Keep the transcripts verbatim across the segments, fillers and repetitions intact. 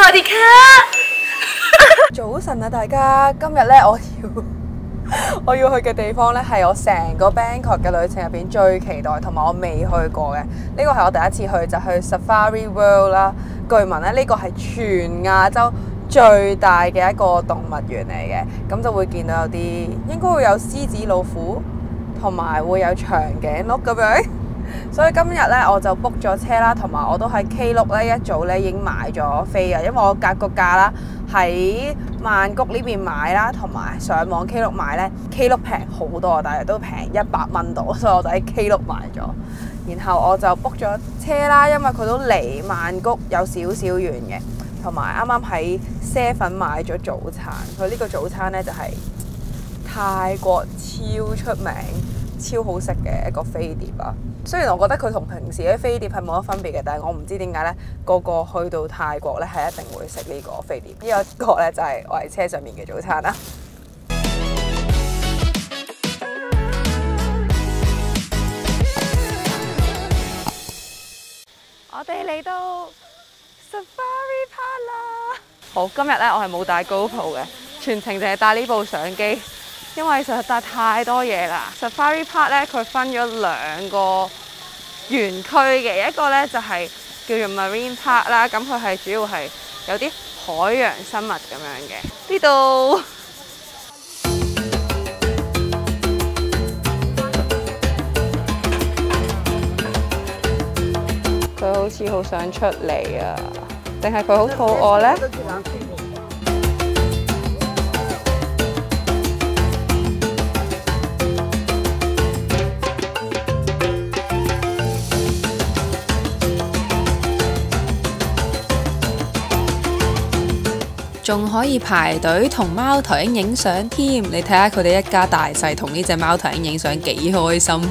我哋卡。早晨啊，大家，今日咧我要我要去嘅地方咧係我成個 Bangkok 嘅旅程入邊最期待同埋我未去過嘅。呢個係我第一次去，就去 Safari World 啦。據聞咧呢個係全亞洲最大嘅一個動物園嚟嘅，咁就會見到有啲應該會有獅子、老虎，同埋會有長頸鹿咁樣。所以今日咧我就 book 咗車啦，同埋我都喺 Klook 咧一早咧已經買咗飛嘅，因為我格個價啦喺曼谷呢邊買啦，同埋上網 Klook 買咧 Klook 平好多，大約都平一百蚊度，所以我就喺 Klook 買咗。然後我就 book 咗車啦，因為佢都離曼谷有少少遠嘅，同埋啱啱喺 Seven 買咗早餐。佢呢個早餐咧就係泰國超出名、超好食嘅一個飛碟啊！雖然我覺得佢同平時嘅飛碟係冇乜分別嘅，但係我唔知點解咧，個個去到泰國咧係一定會食呢個飛碟。呢個個咧就係我喺車上面嘅早餐啦。我哋嚟到 Safari Park 啦！好，今日咧我係冇帶 GoPro 嘅，全程淨係帶呢部相機。因為實在帶太多嘢啦。Safari Park 咧，佢分咗兩個園區嘅，一個咧就係叫做 Marine Park 啦，咁佢係主要係有啲海洋生物咁樣嘅。呢度佢好似好想出嚟啊，定係佢好肚餓咧？仲可以排隊同貓頭鷹影相添，你睇下佢哋一家大細同呢隻貓頭鷹影相幾開心。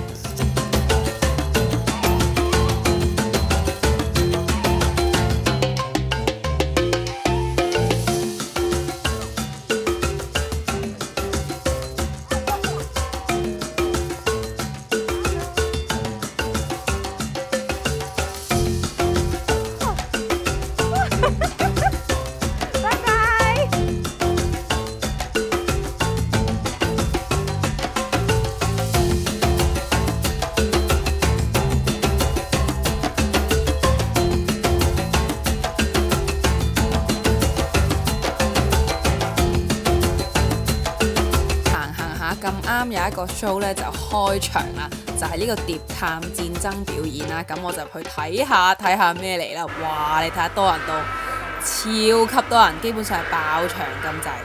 咁啱有一個 show 咧就開場啦，就係呢個諜探戰爭表演啦。咁我就去睇下睇下咩嚟啦。哇！你睇下多人到，超級多人，基本上係爆場咁滯。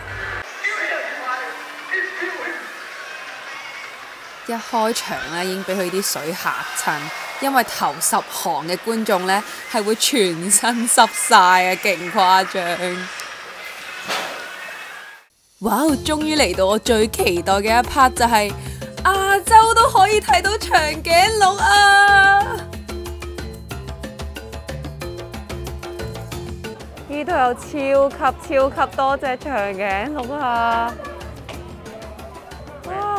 一開場咧已經俾佢啲水嚇親，因為頭十行嘅觀眾咧係會全身濕晒啊，勁誇張。哇！終於嚟到我最期待嘅一 part， 就係亞洲都可以睇到長頸鹿啊！呢度有超級超級多隻長頸鹿啊！哇！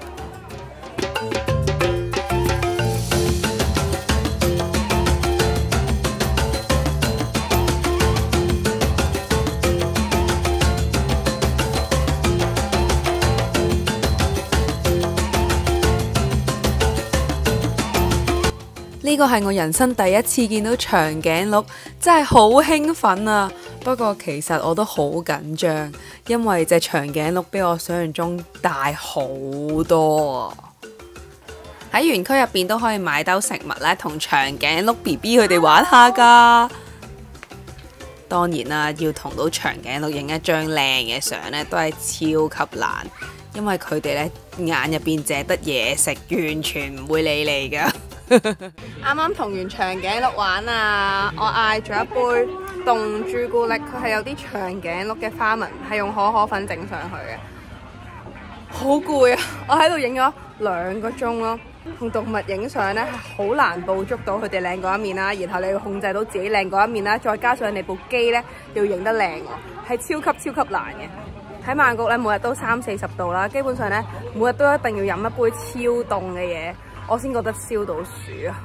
呢個係我人生第一次見到長頸鹿，真係好興奮啊！不過其實我都好緊張，因為隻長頸鹿比我想象中大好多啊！喺園區入邊都可以買兜食物咧，同長頸鹿 B B 佢哋玩下㗎。當然啦，要同到長頸鹿影一張靚嘅相咧，都係超級難，因為佢哋咧眼入邊淨係得嘢食，完全唔會理你㗎。啱啱同完長頸鹿玩啊！我嗌咗一杯凍朱古力，佢係有啲長頸鹿嘅花紋，係用可可粉整上去嘅。好攰啊！我喺度影咗兩個鐘咯。同動物影相咧係好難捕捉到佢哋靚嗰一面啦，然後你要控制到自己靚嗰一面啦，再加上你部機咧要影得靚喎，係超級超級難嘅。喺曼谷咧，每日都三四十度啦，基本上咧每日都一定要飲一杯超凍嘅嘢，我先覺得消到暑啊！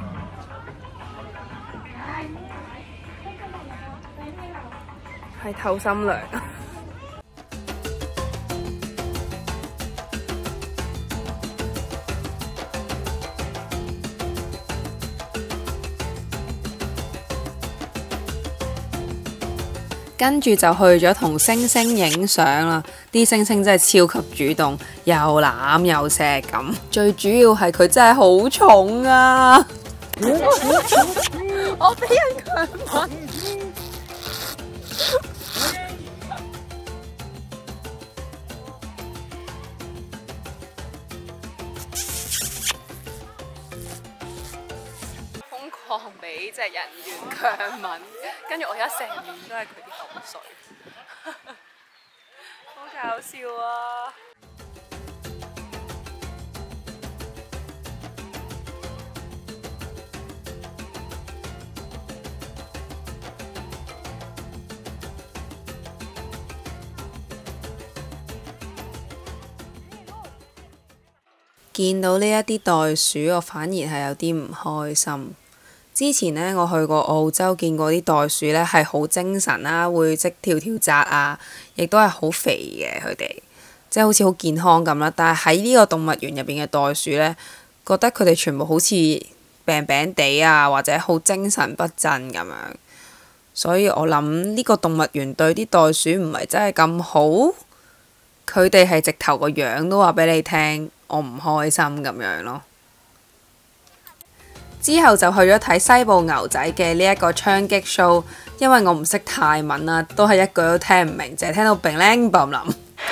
係透心涼。跟住就去咗同星星影相啦，啲星星真係超級主動，又攬又錫咁。最主要係佢真係好重啊！我俾人強吻。瘋狂俾隻人猿強吻，跟住我而家成面都係佢啲口水，好搞笑啊！見到呢一啲袋鼠，我反而係有啲唔開心。之前呢，我去過澳洲，見過啲袋鼠呢係好精神啦，會識跳跳紮啊，亦都係好肥嘅佢哋，即係好似好健康咁啦。但係喺呢個動物園入邊嘅袋鼠呢，覺得佢哋全部好似病病地啊，或者好精神不振咁樣。所以我諗呢個動物園對啲袋鼠唔係真係咁好，佢哋係直頭個樣都話俾你聽。我唔開心咁樣咯。之後就去咗睇西部牛仔嘅呢一個槍擊 show， 因為我唔識泰文啦，都係一句都聽唔明，淨係聽到乒鈴乓啷。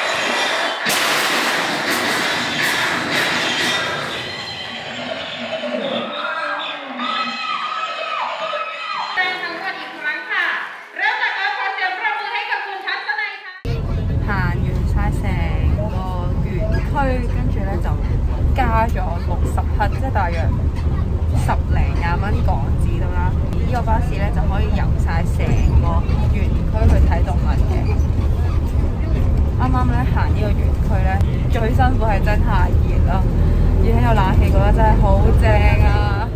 行完晒成個園區，跟住咧就加咗六十克，即係大約十零廿蚊港紙到啦。呢個巴士咧就可以遊晒成個園區去睇動物嘅。啱啱咧行呢個園區咧，最辛苦係真太熱啦，而且有冷氣覺得真係好正啊！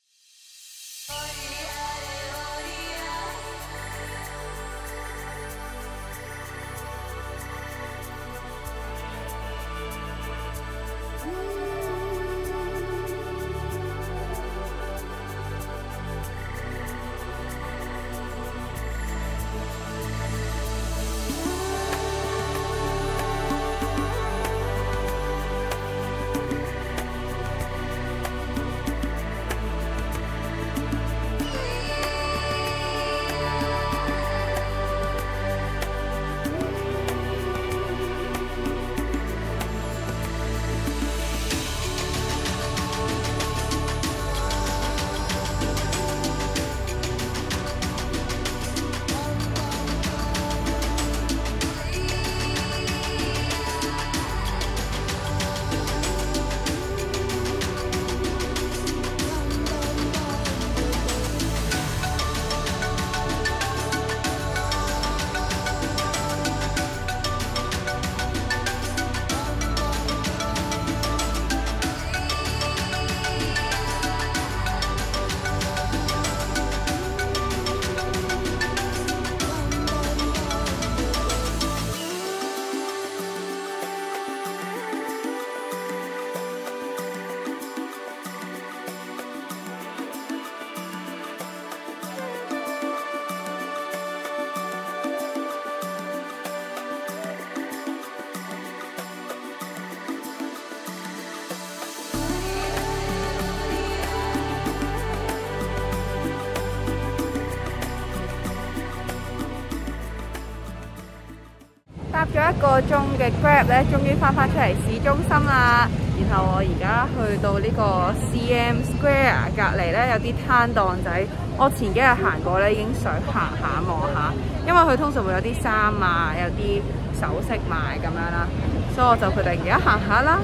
搭咗一個鐘嘅 Grab 咧，終於翻返出嚟市中心啦。然後我而家去到呢個 C M Square 隔離咧，有啲攤檔仔。我前幾日行過咧，已經想行下望下，因為佢通常會有啲衫啊，有啲首飾賣咁樣啦，所以我就決定而家行下啦。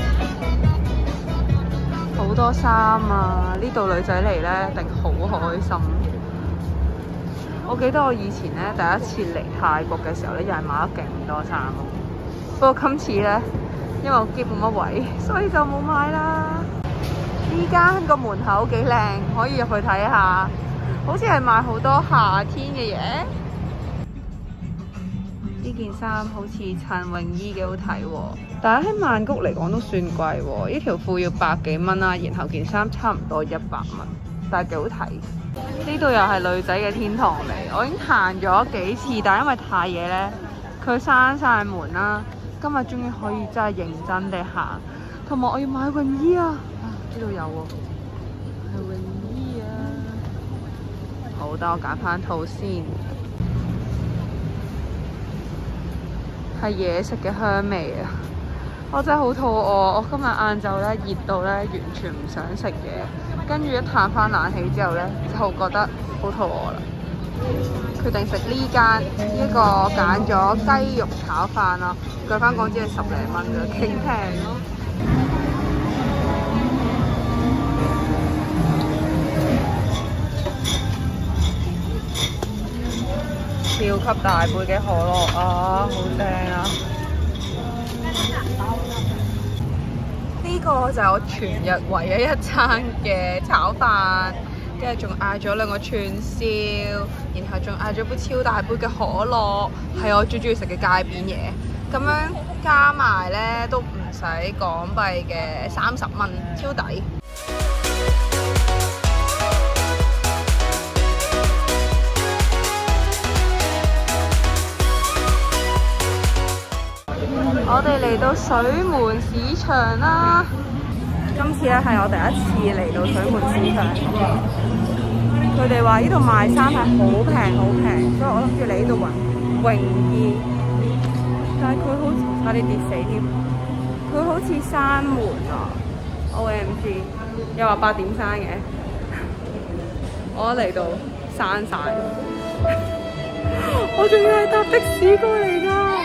好多衫啊！呢度女仔嚟咧，一定好開心。我記得我以前咧第一次嚟泰國嘅時候咧，又係買咗勁多衫咯。不過今次咧，因為我喼冇乜位，所以就冇買啦。呢間個門口幾靚，可以入去睇下。好似係賣好多夏天嘅嘢。 呢件衫好似襯泳衣幾好睇喎，但係喺曼谷嚟講都算貴喎。呢條褲要百幾蚊啦，然後件衫差唔多一百蚊，但係幾好睇。呢度又係女仔嘅天堂嚟，我已經行咗幾次，但係因為太夜呢，佢閂晒門啦。今日終於可以真係認真地行，同埋我要買泳衣啊！啊，呢度有喎，係泳衣啊！好，等我揀翻套先。係嘢食嘅香味啊！我真係好肚餓，我今日晏晝咧熱到咧完全唔想食嘢，跟住一嘆翻冷氣之後咧就覺得好肚餓啦，決定食呢間呢個揀咗雞肉炒飯啦，計翻港紙係十零蚊㗎，幾平咯！超級大杯嘅可樂啊，好正啊！呢個就係我全日唯一一餐嘅炒飯，跟住仲嗌咗兩個串燒，然後仲嗌咗杯超大杯嘅可樂，係我最中意食嘅街邊嘢。咁樣加埋呢都唔使港幣嘅三十蚊，超抵。我哋嚟到水門市場啦！今次咧係我第一次嚟到水門市場。佢哋話呢度賣衫係好平好平，所以我諗住嚟呢度揾泳衣。但係佢好似差啲跌死添，佢好似閂門啊 ！O M G， 又話八點閂嘅，我一嚟到閂晒，我仲要係搭的士過嚟㗎。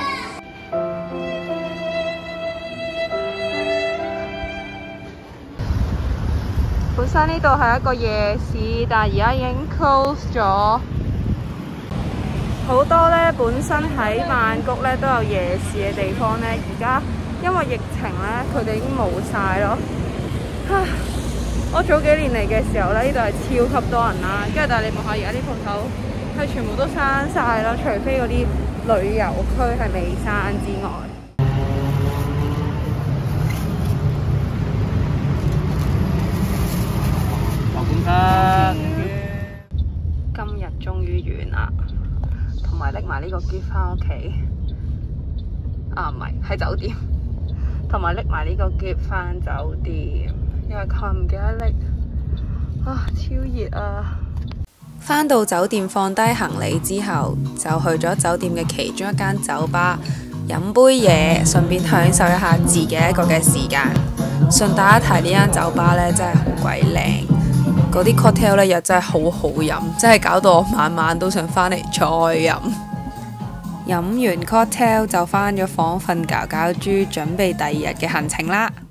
本身呢度係一個夜市，但係而家已經 close 咗。好多咧，本身喺曼谷咧都有夜市嘅地方咧，而家因為疫情咧，佢哋已經冇晒咯。我早幾年嚟嘅時候咧，呢度係超級多人啦，跟住但係你望下而家啲鋪頭係全部都閂晒咯，除非嗰啲旅遊區係未閂之外。今日終於完啦，同埋拎埋呢個喼翻屋企。啊，唔係喺酒店，同埋拎埋呢個喼翻酒店，因為佢唔記得拎。啊，超熱啊！返到酒店放低行李之後，就去咗酒店嘅其中一間酒吧飲杯嘢，順便享受一下自己一個嘅時間。順帶一提，呢間酒吧呢真係好鬼靚。嗰啲 cocktail 咧又真係好好飲，真係搞到我晚晚都想返嚟再飲。飲完 cocktail 就返咗房瞓覺覺豬，準備第二日嘅行程啦〜